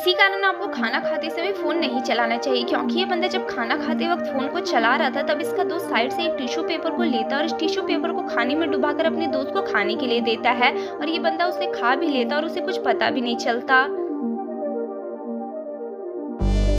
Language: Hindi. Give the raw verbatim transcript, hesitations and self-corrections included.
इसी कारण आपको खाना खाते समय फ़ोन नहीं चलाना चाहिए, क्योंकि ये बंदा जब खाना खाते वक़्त फ़ोन को चला रहा था, तब इसका दोस्त साइड से एक टिश्यू पेपर को लेता है और इस टिश्यू पेपर को खाने में डुबाकर अपने दोस्त को खाने के लिए देता है और ये बंदा उसे खा भी लेता है और उसे कुछ पता भी नहीं चलता।